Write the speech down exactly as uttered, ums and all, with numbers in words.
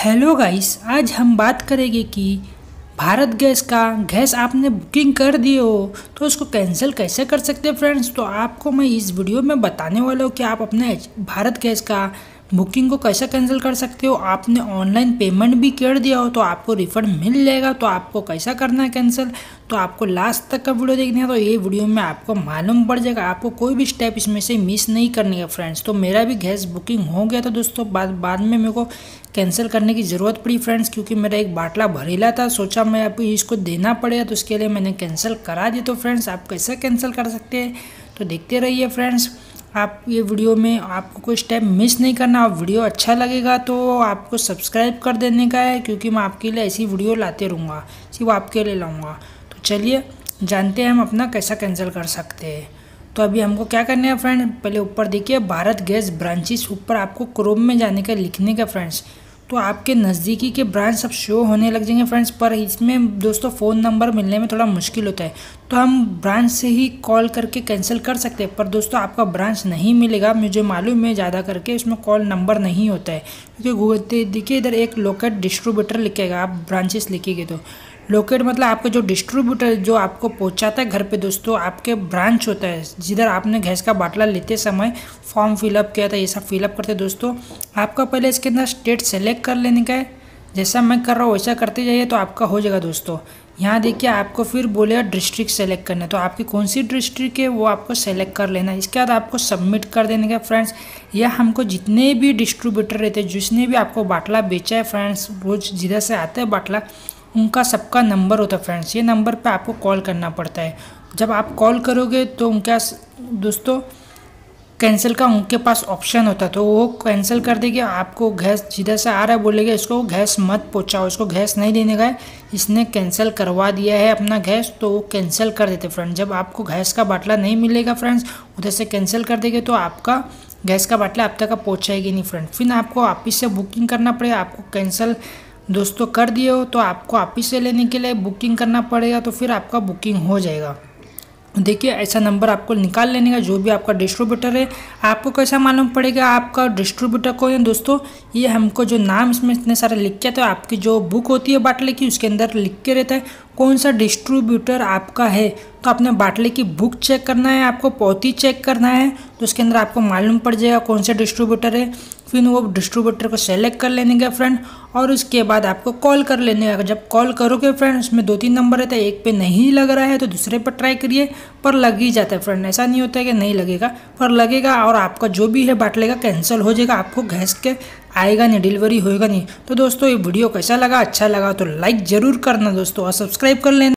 Hello guys, आज हम बात करेंगे कि भारत गैस का गैस आपने बुकिंग कर दिए हो तो उसको कैंसिल कैसे कर सकते हैं फ्रेंड्स। तो आपको मैं इस वीडियो में बताने वाला हूँ कि आप अपने भारत गैस का बुकिंग को कैसे कैंसिल कर सकते हो। आपने ऑनलाइन पेमेंट भी कर दिया हो तो आपको रिफंड मिल जाएगा। तो आपको कैसा करना है कैंसिल, तो आपको लास्ट तक का वीडियो देखना है। तो ये वीडियो में आपको मालूम पड़ जाएगा, आपको कोई भी स्टेप इसमें से मिस नहीं करनी है फ्रेंड्स। तो मेरा भी गैस बुकिंग हो गया था दोस्तों, बाद बाद में मेरे को कैंसिल करने की ज़रूरत पड़ी फ्रेंड्स, क्योंकि मेरा एक बाटला भरेला था। सोचा मैं अभी इसको देना पड़ेगा तो उसके लिए मैंने कैंसिल करा दिया। तो फ्रेंड्स आप कैसे कैंसिल कर सकते हैं तो देखते रहिए फ्रेंड्स। आप ये वीडियो में आपको कोई स्टेप मिस नहीं करना। आप वीडियो अच्छा लगेगा तो आपको सब्सक्राइब कर देने का है, क्योंकि मैं आपके लिए ऐसी वीडियो लाते रहूँगा, सिर्फ आपके लिए लाऊंगा। तो चलिए जानते हैं हम अपना कैसा कैंसिल कर सकते हैं। तो अभी हमको क्या करना है फ्रेंड, पहले ऊपर देखिए भारत गैस ब्रांचेस, ऊपर आपको क्रोम में जाने का लिखने का फ्रेंड्स। तो आपके नज़दीकी के ब्रांच सब शो होने लग जाएंगे फ्रेंड्स, पर इसमें दोस्तों फ़ोन नंबर मिलने में थोड़ा मुश्किल होता है। तो हम ब्रांच से ही कॉल करके कैंसिल कर सकते हैं, पर दोस्तों आपका ब्रांच नहीं मिलेगा। मुझे मालूम है ज़्यादा करके उसमें कॉल नंबर नहीं होता है, क्योंकि गूगल देखिए इधर एक लोकेट डिस्ट्रीब्यूटर लिखेगा, आप ब्रांचेस लिखेंगे तो लोकेट मतलब आपका जो डिस्ट्रीब्यूटर जो आपको पहुंचाता है घर पे दोस्तों, आपके ब्रांच होता है जिधर आपने गैस का बाटला लेते समय फॉर्म फिलअप किया था, ये सब फिलअप करते दोस्तों। आपका पहले इसके अंदर स्टेट सेलेक्ट कर लेने का है, जैसा मैं कर रहा हूँ वैसा करते जाइए तो आपका हो जाएगा दोस्तों। यहाँ देखिए आपको फिर बोलेगा डिस्ट्रिक्ट सेलेक्ट करना है, तो आपकी कौन सी डिस्ट्रिक्ट है वो आपको सेलेक्ट कर लेना है। इसके बाद आपको सबमिट कर देने का फ्रेंड्स। या हमको जितने भी डिस्ट्रीब्यूटर रहते हैं, जिसने भी आपको बाटला बेचा है फ्रेंड्स, रोज जिधर से आता है बाटला, उनका सबका नंबर होता है फ्रेंड्स। ये नंबर पे आपको कॉल करना पड़ता है। जब आप कॉल करोगे तो उनका दोस्तों कैंसिल का उनके पास ऑप्शन होता है, तो वो कैंसिल कर देंगे। आपको गैस जिधर से आ रहा है बोलेगा इसको गैस मत पहुंचाओ, इसको गैस नहीं देने का है, इसने कैंसिल करवा दिया है अपना गैस, तो वो कैंसिल कर देते फ्रेंड्स। जब आपको गैस का बाटला नहीं मिलेगा फ्रेंड्स, उधर से कैंसिल कर देंगे तो आपका गैस का बाटला अब तक का पहुँचाएगी नहीं फ्रेंड। फिर आपको वापस से बुकिंग करना पड़ेगा। आपको कैंसिल दोस्तों कर दिए हो तो आपको वापस से लेने के लिए बुकिंग करना पड़ेगा, तो फिर आपका बुकिंग हो जाएगा। देखिए ऐसा नंबर आपको निकाल लेने का, जो भी आपका डिस्ट्रीब्यूटर है। आपको कैसा मालूम पड़ेगा आपका डिस्ट्रीब्यूटर कौन है दोस्तों, ये हमको जो नाम इसमें इतने सारे लिख के, तो आपकी जो बुक होती है बाटले की उसके अंदर लिख के रहता है कौन सा डिस्ट्रीब्यूटर आपका है। तो अपने बाटले की बुक चेक करना है, आपको पौती चेक करना है, तो उसके अंदर आपको मालूम पड़ जाएगा कौन सा डिस्ट्रीब्यूटर है। फिर वो डिस्ट्रीब्यूटर को सेलेक्ट कर लेने का फ्रेंड, और उसके बाद आपको कॉल कर लेने का। जब कॉल करोगे फ्रेंड, उसमें दो तीन नंबर रहता है, एक पे नहीं लग रहा है तो दूसरे पर ट्राई करिए, पर लग ही जाता है फ्रेंड। ऐसा नहीं होता है कि नहीं लगेगा, पर लगेगा, और आपका जो भी है बाटले का कैंसिल हो जाएगा। आपको गैस के आएगा नहीं, डिलीवरी होएगा नहीं। तो दोस्तों ये वीडियो कैसा लगा, अच्छा लगा तो लाइक ज़रूर करना दोस्तों, और सब्सक्राइब कर लेना।